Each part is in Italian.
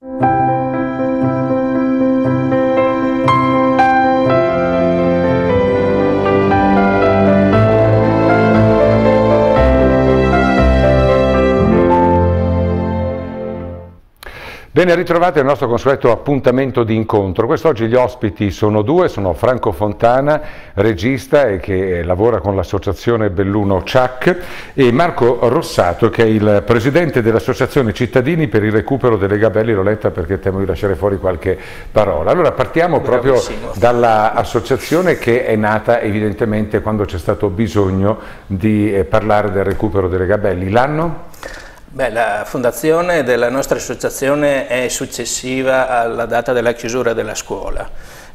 Ben ritrovati al nostro consueto appuntamento di incontro. Quest'oggi gli ospiti sono due, sono Franco Fontana, regista e che lavora con l'associazione Belluno CIAC, e Marco Rossato, che è il presidente dell'associazione Cittadini per il recupero delle gabelle. L'ho letta perché temo di lasciare fuori qualche parola. Allora partiamo proprio dall'associazione, che è nata evidentemente quando c'è stato bisogno di parlare del recupero delle gabelle. L'anno? Beh, la fondazione della nostra associazione è successiva alla data della chiusura della scuola,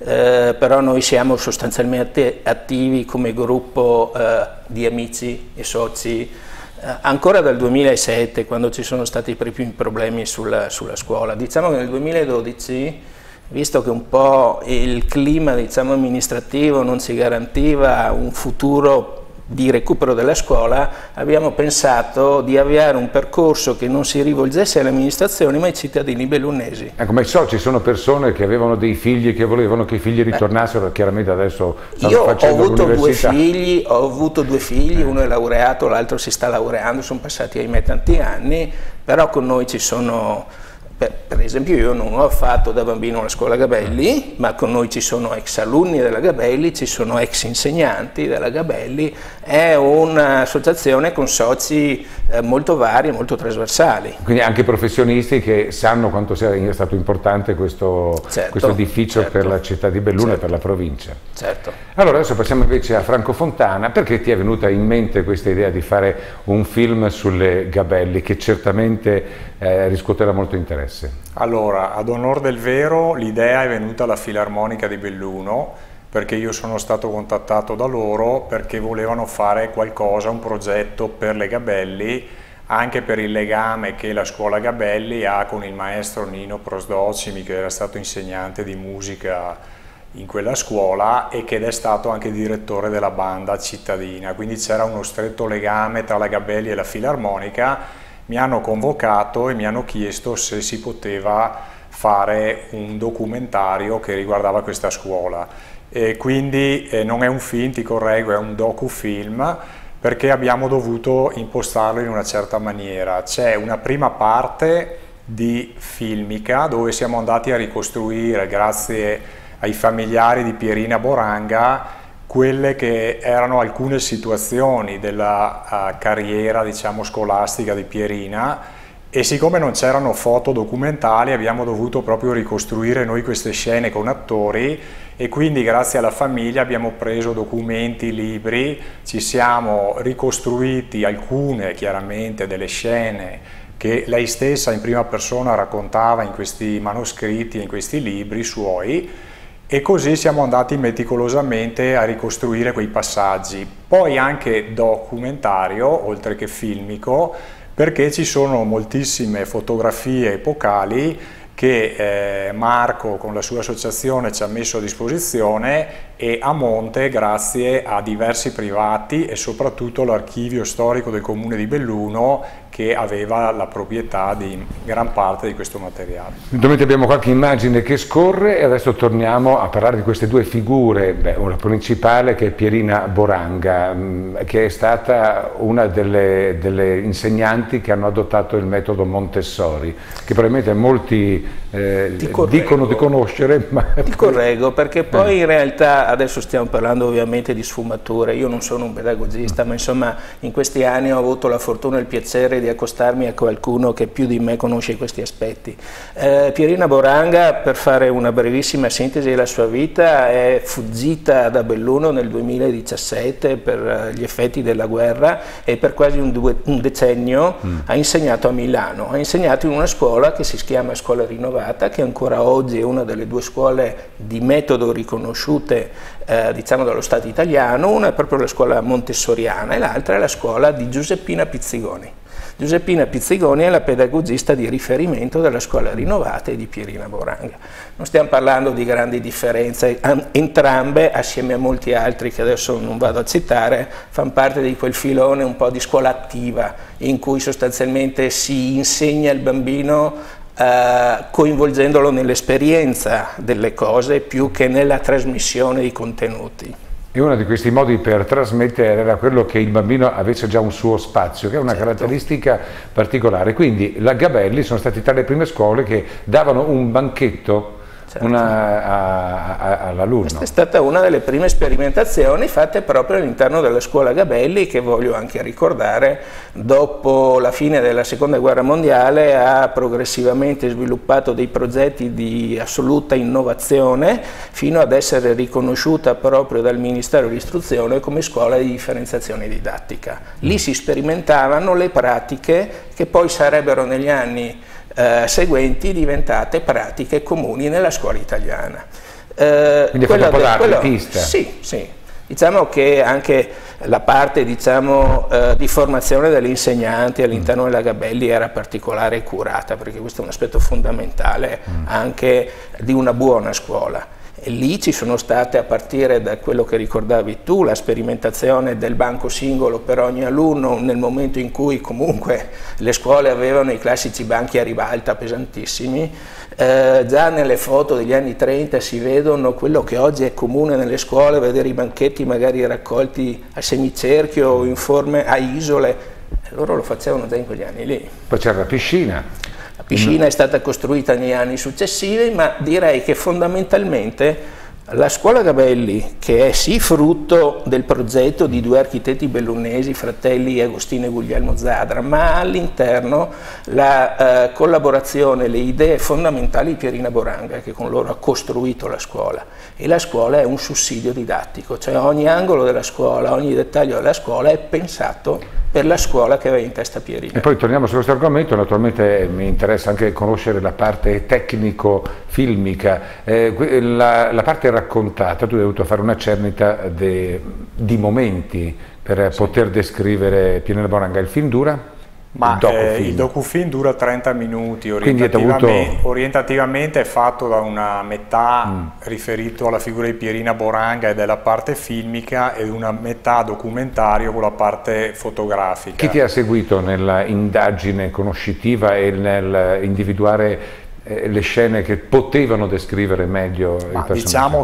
però noi siamo sostanzialmente attivi come gruppo di amici e soci ancora dal 2007, quando ci sono stati i primi problemi sulla scuola. Diciamo che nel 2012, visto che un po' il clima, diciamo, amministrativo non ci garantiva un futuro di recupero della scuola, abbiamo pensato di avviare un percorso che non si rivolgesse alle amministrazioni ma ai cittadini bellunesi. Ecco, ma i soci sono persone che avevano dei figli, che volevano che i figli ritornassero, chiaramente adesso stanno facendo l'università. Ho avuto due figli, uno è laureato, l'altro si sta laureando, sono passati ahimè tanti anni, però con noi ci sono... Per esempio, io non ho fatto da bambino la scuola Gabelli, ma con noi ci sono ex alunni della Gabelli, ci sono ex insegnanti della Gabelli. È un'associazione con soci molto vari e molto trasversali. Quindi anche professionisti che sanno quanto sia stato importante questo edificio per la città di Belluno e per la provincia. Certo. Allora adesso passiamo invece a Franco Fontana. Perché ti è venuta in mente questa idea di fare un film sulle Gabelli, che certamente riscuoterà molto interesse? Allora, ad onor del vero, l'idea è venuta alla Filarmonica di Belluno, perché io sono stato contattato da loro perché volevano fare qualcosa, un progetto per le Gabelli, anche per il legame che la scuola Gabelli ha con il maestro Nino Prosdocimi, che era stato insegnante di musica in quella scuola e che è stato anche direttore della banda cittadina, quindi c'era uno stretto legame tra la Gabelli e la Filarmonica. Mi hanno convocato e mi hanno chiesto se si poteva fare un documentario che riguardava questa scuola, e quindi non è un film, ti correggo, è un docufilm, perché abbiamo dovuto impostarlo in una certa maniera. C'è una prima parte di filmica dove siamo andati a ricostruire, grazie ai familiari di Pierina Boranga, quelle che erano alcune situazioni della carriera, diciamo, scolastica di Pierina, e siccome non c'erano foto documentali abbiamo dovuto proprio ricostruire noi queste scene con attori, e quindi grazie alla famiglia abbiamo preso documenti, libri, ci siamo ricostruiti alcune chiaramente delle scene che lei stessa in prima persona raccontava in questi manoscritti e in questi libri suoi, e così siamo andati meticolosamente a ricostruire quei passaggi. Poi anche documentario, oltre che filmico, perché ci sono moltissime fotografie epocali che Marco con la sua associazione ci ha messo a disposizione, e a monte grazie a diversi privati e soprattutto l'archivio storico del comune di Belluno, che aveva la proprietà di gran parte di questo materiale. Ovviamente abbiamo qualche immagine che scorre e adesso torniamo a parlare di queste due figure. Una principale, che è Pierina Boranga, che è stata una delle insegnanti che hanno adottato il metodo Montessori, che probabilmente molti dicono di conoscere. Ma... Ti correggo, perché poi in realtà adesso stiamo parlando ovviamente di sfumature. Io non sono un pedagogista, ma insomma in questi anni ho avuto la fortuna e il piacere di accostarmi a qualcuno che più di me conosce questi aspetti. Pierina Boranga, per fare una brevissima sintesi della sua vita, è fuggita da Belluno nel 2017 per gli effetti della guerra, e per quasi un decennio ha insegnato a Milano. Ha insegnato in una scuola che si chiama Scuola Rinnovata, che ancora oggi è una delle due scuole di metodo riconosciute diciamo dallo Stato italiano. Una è proprio la scuola montessoriana e l'altra è la scuola di Giuseppina Pizzigoni. Giuseppina Pizzigoni è la pedagogista di riferimento della Scuola Rinnovata e di Pierina Boranga. Non stiamo parlando di grandi differenze, entrambe, assieme a molti altri che adesso non vado a citare, fanno parte di quel filone un po' di scuola attiva, in cui sostanzialmente si insegna al bambino coinvolgendolo nell'esperienza delle cose più che nella trasmissione di contenuti. E uno di questi modi per trasmettere era quello che il bambino avesse già un suo spazio, che è una caratteristica particolare. Quindi la Gabelli sono stati tra le prime scuole che davano un banchetto all'alunno. Questa è stata una delle prime sperimentazioni fatte proprio all'interno della scuola Gabelli, che voglio anche ricordare, dopo la fine della seconda guerra mondiale ha progressivamente sviluppato dei progetti di assoluta innovazione fino ad essere riconosciuta proprio dal Ministero dell'Istruzione come scuola di differenziazione didattica. Lì si sperimentavano le pratiche che poi sarebbero negli anni seguenti diventate pratiche comuni nella scuola italiana. Quindi è un po' da apripista. Sì, sì. Diciamo che anche la parte di formazione degli insegnanti all'interno della Gabelli era particolare e curata, perché questo è un aspetto fondamentale anche di una buona scuola. E lì ci sono state, a partire da quello che ricordavi tu, la sperimentazione del banco singolo per ogni alunno, nel momento in cui comunque le scuole avevano i classici banchi a ribalta pesantissimi. Già nelle foto degli anni 30 si vedono quello che oggi è comune nelle scuole, vedere i banchetti magari raccolti a semicerchio o in forme a isole. Loro lo facevano già in quegli anni lì. Poi c'era la piscina. La piscina è stata costruita negli anni successivi, ma direi che fondamentalmente la scuola Gabelli, che è sì frutto del progetto di due architetti bellunesi, fratelli Agostino e Guglielmo Zadra, ma all'interno la collaborazione, le idee fondamentali di Pierina Boranga, che con loro ha costruito la scuola. E la scuola è un sussidio didattico, cioè ogni angolo della scuola, ogni dettaglio della scuola è pensato per la scuola che aveva in testa Pierina. E poi torniamo su questo argomento, naturalmente mi interessa anche conoscere la parte tecnico-filmica, la parte raccontata. Tu hai dovuto fare una cernita di momenti per poter descrivere Pierina Boranga. Il film dura? Ma il docufilm dura 30 minuti, orientativamente è fatto da una metà riferito alla figura di Pierina Boranga e della parte filmica ed una metà documentario con la parte fotografica. Chi ti ha seguito nella indagine conoscitiva e nel individuare le scene che potevano descrivere meglio il personaggio? Diciamo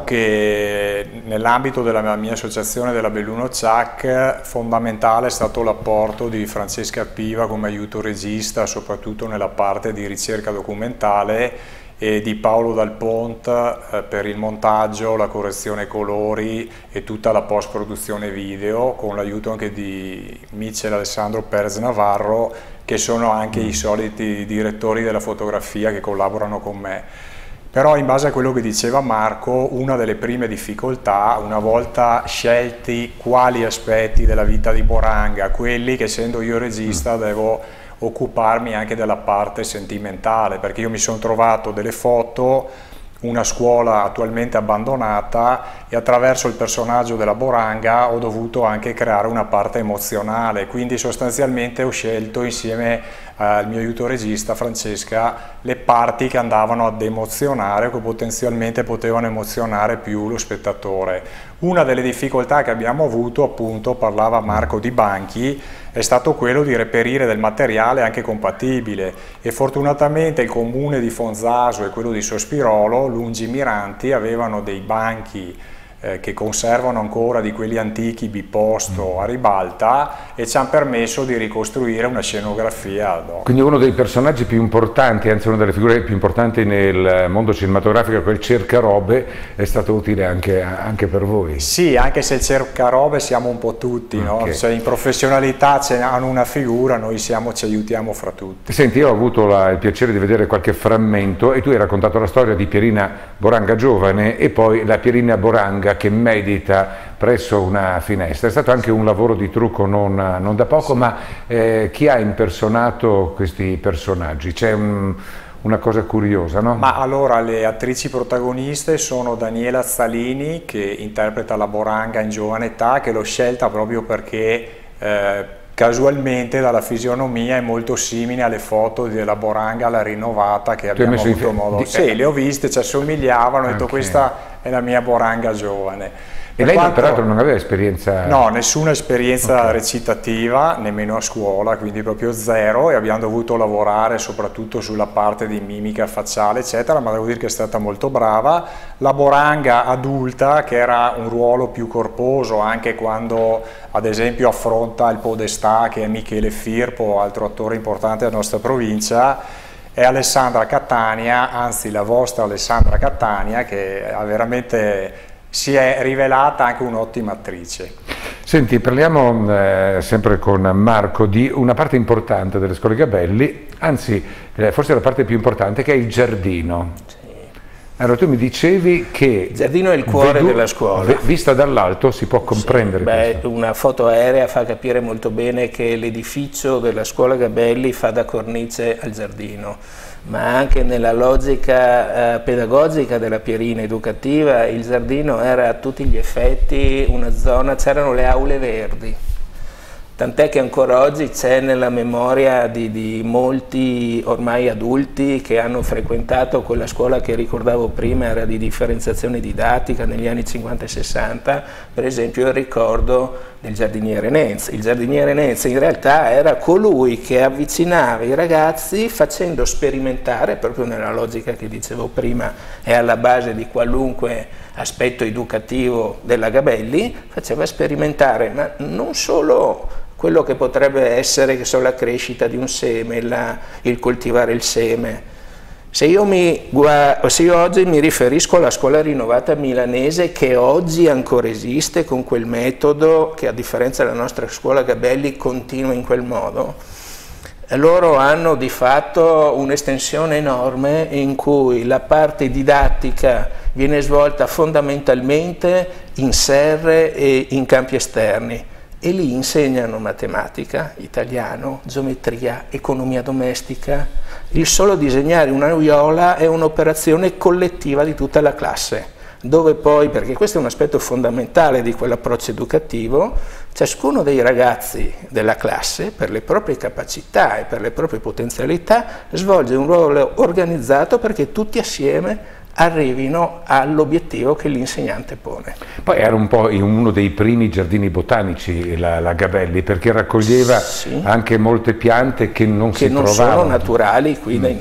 che nell'ambito della mia associazione della Belluno CIAC fondamentale è stato l'apporto di Francesca Piva come aiuto regista, soprattutto nella parte di ricerca documentale, e di Paolo Dal Pont per il montaggio, la correzione colori e tutta la post produzione video, con l'aiuto anche di Michel Alessandro Perez Navarro, che sono anche i soliti direttori della fotografia che collaborano con me. Però in base a quello che diceva Marco, una delle prime difficoltà, una volta scelti quali aspetti della vita di Boranga, quelli che essendo io regista devo occuparmi anche della parte sentimentale, perché io mi sono trovato delle foto, una scuola attualmente abbandonata, e attraverso il personaggio della Boranga ho dovuto anche creare una parte emozionale, quindi sostanzialmente ho scelto insieme al mio aiuto regista Francesca le parti che andavano ad emozionare o che potenzialmente potevano emozionare più lo spettatore. Una delle difficoltà che abbiamo avuto, appunto, parlava Marco di banchi, è stato quello di reperire del materiale anche compatibile, e fortunatamente il comune di Fonzaso e quello di Sospirolo, lungimiranti, avevano dei banchi che conservano ancora di quelli antichi biposto a ribalta, e ci hanno permesso di ricostruire una scenografia ad hoc. Quindi uno dei personaggi più importanti, anzi una delle figure più importanti nel mondo cinematografico, quel cercarobe, è stato utile anche per voi. Sì, anche se il cercarobe siamo un po' tutti, no? Cioè, in professionalità hanno una figura, noi ci aiutiamo fra tutti. Senti, io ho avuto il piacere di vedere qualche frammento e tu hai raccontato la storia di Pierina Boranga giovane e poi la Pierina Boranga che medita presso una finestra. È stato anche un lavoro di trucco non da poco, ma chi ha impersonato questi personaggi? C'è una cosa curiosa, no? Ma allora, le attrici protagoniste sono Daniela Zalini, che interpreta la Boranga in giovane età, che l'ho scelta proprio perché casualmente dalla fisionomia è molto simile alle foto della Boranga, la rinnovata, che abbiamo avuto modo. Sì, le ho viste, ci assomigliavano, ho detto questa è la mia Boranga giovane. E lei peraltro non aveva esperienza? No, nessuna esperienza recitativa, nemmeno a scuola, quindi proprio zero, e abbiamo dovuto lavorare soprattutto sulla parte di mimica facciale, eccetera, ma devo dire che è stata molto brava. La Boranga adulta, che era un ruolo più corposo, anche quando ad esempio affronta il Podestà, che è Michele Firpo, altro attore importante della nostra provincia, è Alessandra Catania, anzi la vostra Alessandra Catania, che ha veramente... si è rivelata anche un'ottima attrice. Senti, parliamo sempre con Marco di una parte importante delle scuole Gabelli, anzi forse la parte più importante, che è il giardino. Sì. Allora tu mi dicevi che... Il giardino è il cuore della scuola. Vista dall'alto si può comprendere questo. Una foto aerea fa capire molto bene che l'edificio della scuola Gabelli fa da cornice al giardino, ma anche nella logica pedagogica della Pierina educativa il giardino era a tutti gli effetti una zona, c'erano le aule verdi, tant'è che ancora oggi c'è nella memoria di molti ormai adulti che hanno frequentato quella scuola che ricordavo prima, era di differenziazione didattica negli anni 50 e 60, per esempio il ricordo del giardiniere Nenz. Il giardiniere Nenz in realtà era colui che avvicinava i ragazzi facendo sperimentare, proprio nella logica che dicevo prima è alla base di qualunque aspetto educativo della Gabelli, faceva sperimentare, ma non solo quello che potrebbe essere, che so, la crescita di un seme, il coltivare il seme. Se io oggi mi riferisco alla scuola rinnovata milanese, che oggi ancora esiste con quel metodo, che a differenza della nostra scuola Gabelli continua in quel modo, loro hanno di fatto un'estensione enorme in cui la parte didattica viene svolta fondamentalmente in serre e in campi esterni. E lì insegnano matematica, italiano, geometria, economia domestica. Il solo disegnare una uiola è un'operazione collettiva di tutta la classe, dove poi, perché questo è un aspetto fondamentale di quell'approccio educativo, ciascuno dei ragazzi della classe, per le proprie capacità e per le proprie potenzialità, svolge un ruolo organizzato perché tutti assieme arrivino all'obiettivo che l'insegnante pone. Poi era un po' uno dei primi giardini botanici la Gabelli, perché raccoglieva anche molte piante che non si trovavano. Che non sono naturali qui nel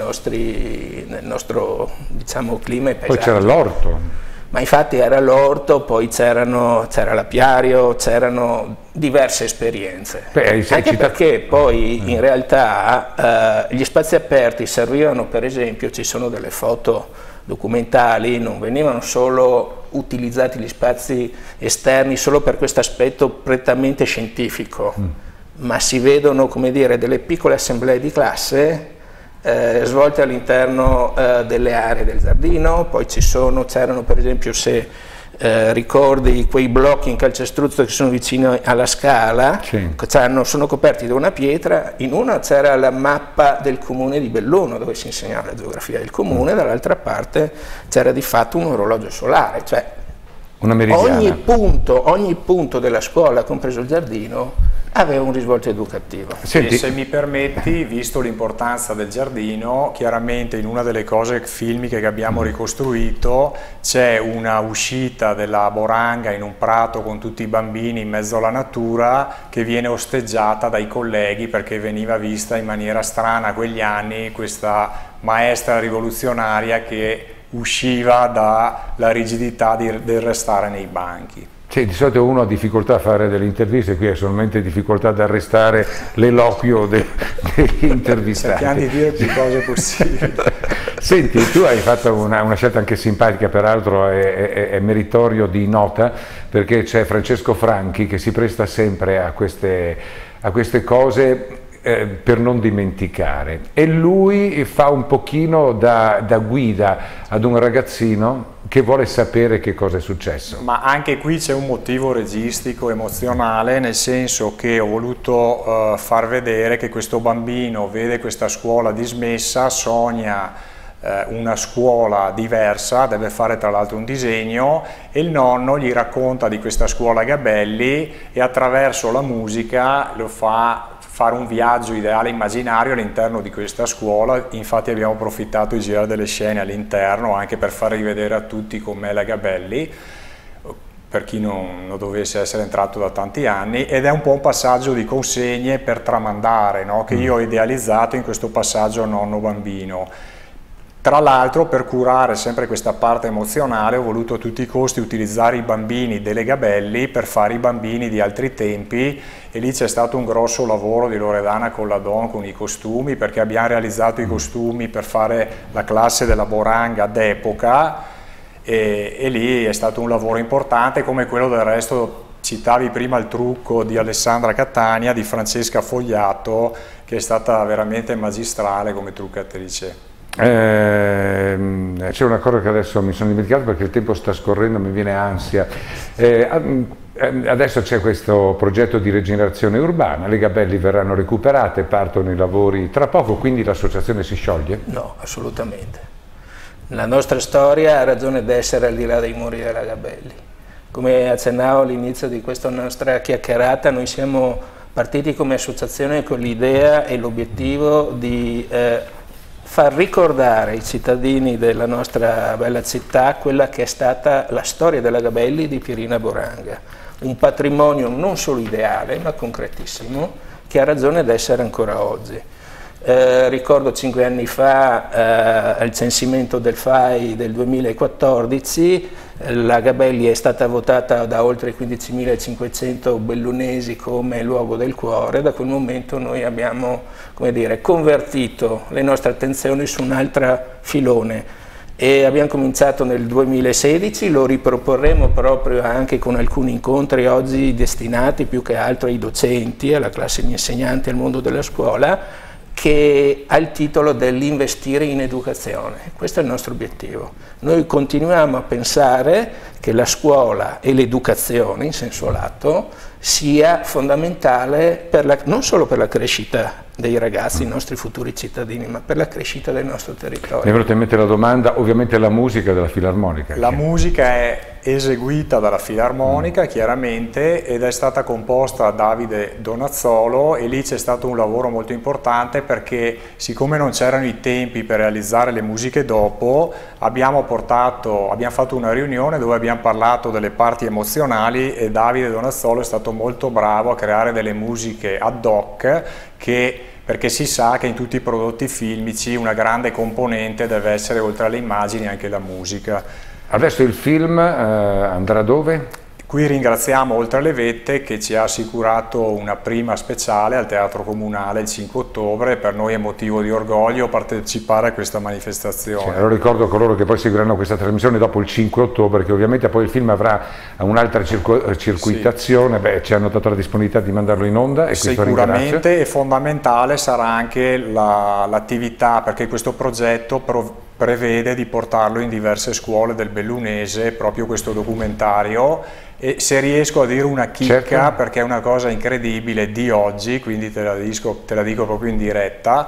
nostro diciamo, clima e paesaggio. Poi c'era l'orto. Ma infatti era l'orto, poi c'era l'apiario, c'erano diverse esperienze. Anche perché poi in realtà gli spazi aperti servivano, per esempio, ci sono delle foto documentali, non venivano solo utilizzati gli spazi esterni solo per questo aspetto prettamente scientifico, ma si vedono, come dire, delle piccole assemblee di classe svolte all'interno delle aree del giardino. Poi c'erano per esempio, se ricordi, quei blocchi in calcestruzzo che sono vicino alla scala, sono coperti da una pietra, in una c'era la mappa del comune di Belluno dove si insegnava la geografia del comune, dall'altra parte c'era di fatto un orologio solare, cioè una meridiana. Ogni punto della scuola, compreso il giardino, aveva un risvolto educativo. Senti, e se mi permetti, visto l'importanza del giardino, chiaramente in una delle cose filmiche che abbiamo ricostruito c'è una uscita della Boranga in un prato con tutti i bambini in mezzo alla natura, che viene osteggiata dai colleghi perché veniva vista in maniera strana quegli anni questa maestra rivoluzionaria che usciva dalla rigidità del restare nei banchi. Sì, di solito uno ha difficoltà a fare delle interviste, qui ha solamente difficoltà ad arrestare l'eloquio degli intervistati. Cerchiamo di dire più cose possibili. Senti, tu hai fatto una scelta anche simpatica, peraltro è meritorio di nota, perché c'è Francesco Franchi che si presta sempre a queste cose per non dimenticare, e lui fa un pochino da guida ad un ragazzino che vuole sapere che cosa è successo. Ma anche qui c'è un motivo registico, emozionale, nel senso che ho voluto far vedere che questo bambino vede questa scuola dismessa, sogna una scuola diversa, deve fare tra l'altro un disegno, e il nonno gli racconta di questa scuola Gabelli e attraverso la musica lo fa fare un viaggio ideale immaginario all'interno di questa scuola. Infatti abbiamo approfittato di girare delle scene all'interno anche per far rivedere a tutti com'è la Gabelli. per chi non dovesse essere entrato da tanti anni, ed è un po' un passaggio di consegne per tramandare, no? Che io ho idealizzato in questo passaggio nonno-bambino. Tra l'altro, per curare sempre questa parte emozionale, ho voluto a tutti i costi utilizzare i bambini delle Gabelli per fare i bambini di altri tempi, e lì c'è stato un grosso lavoro di Loredana Colladon con i costumi, perché abbiamo realizzato i costumi per fare la classe della Boranga d'epoca, e lì è stato un lavoro importante, come quello del resto. Citavi prima il trucco di Alessandra Catania, di Francesca Fogliato, che è stata veramente magistrale come truccatrice. C'è una cosa che adesso mi sono dimenticato perché il tempo sta scorrendo, mi viene ansia. Adesso c'è questo progetto di rigenerazione urbana, le Gabelli verranno recuperate, partono i lavori tra poco, quindi l'associazione si scioglie? No, assolutamente. La nostra storia ha ragione d'essere al di là dei muri della Gabelli. Come accennavo all'inizio di questa nostra chiacchierata, noi siamo partiti come associazione con l'idea e l'obiettivo di far ricordare ai cittadini della nostra bella città quella che è stata la storia della Gabelli di Pierina Boranga, un patrimonio non solo ideale ma concretissimo, che ha ragione d'essere ancora oggi. Ricordo 5 anni fa al censimento del FAI del 2014 la Gabelli è stata votata da oltre 15.500 bellunesi come luogo del cuore. Da quel momento noi abbiamo, come dire, convertito le nostre attenzioni su un altro filone e abbiamo cominciato nel 2016, lo riproporremo proprio anche con alcuni incontri oggi destinati più che altro ai docenti, alla classe di insegnanti, al mondo della scuola, che ha il titolo dell'investire in educazione. Questo è il nostro obiettivo. Noi continuiamo a pensare che la scuola e l'educazione in senso lato sia fondamentale non solo per la crescita dei ragazzi, i nostri futuri cittadini, ma per la crescita del nostro territorio. Mi è venuta in mente la domanda, ovviamente la musica della Filarmonica. La musica è eseguita dalla Filarmonica, chiaramente, ed è stata composta da Davide Donazzolo, e lì c'è stato un lavoro molto importante perché, siccome non c'erano i tempi per realizzare le musiche dopo, abbiamo fatto una riunione dove abbiamo parlato delle parti emozionali, e Davide Donazzolo è stato molto bravo a creare delle musiche ad hoc, perché si sa che in tutti i prodotti filmici una grande componente deve essere, oltre alle immagini, anche la musica. Adesso il film andrà dove? Qui ringraziamo Oltre le Vette, che ci ha assicurato una prima speciale al Teatro Comunale il 5 ottobre. Per noi è motivo di orgoglio partecipare a questa manifestazione. Lo ricordo a coloro che poi seguiranno questa trasmissione dopo il 5 ottobre, che ovviamente poi il film avrà un'altra circuitazione. Sì. Beh, ci hanno dato la disponibilità di mandarlo in onda e sicuramente, e fondamentale sarà anche l'attività, perché questo progetto prevede di portarlo in diverse scuole del Bellunese, proprio questo documentario. E se riesco a dire una chicca, certo, perché è una cosa incredibile di oggi, quindi te la dico proprio in diretta,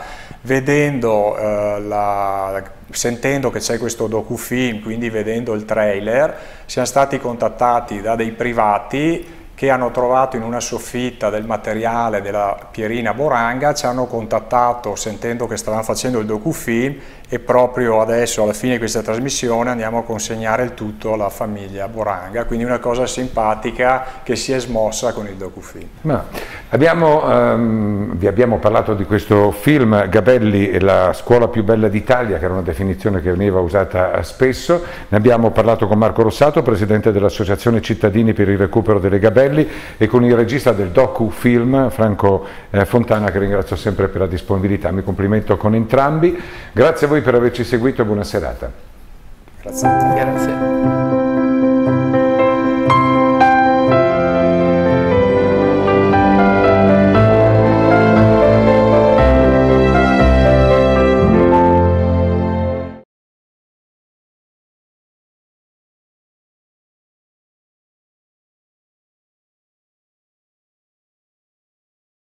sentendo che c'è questo docufilm, quindi vedendo il trailer, siamo stati contattati da dei privati che hanno trovato in una soffitta del materiale della Pierina Boranga, ci hanno contattato sentendo che stavamo facendo il docufilm, e proprio adesso, alla fine di questa trasmissione, andiamo a consegnare il tutto alla famiglia Boranga, quindi una cosa simpatica che si è smossa con il docufilm. Vi abbiamo parlato di questo film, Gabelli è la scuola più bella d'Italia, che era una definizione che veniva usata spesso. Ne abbiamo parlato con Marco Rossato, presidente dell'Associazione Cittadini per il recupero delle Gabelli, e con il regista del docufilm, Franco Fontana, che ringrazio sempre per la disponibilità. Mi complimento con entrambi. Grazie a voi per averci seguito e buona serata. Grazie a te. Grazie.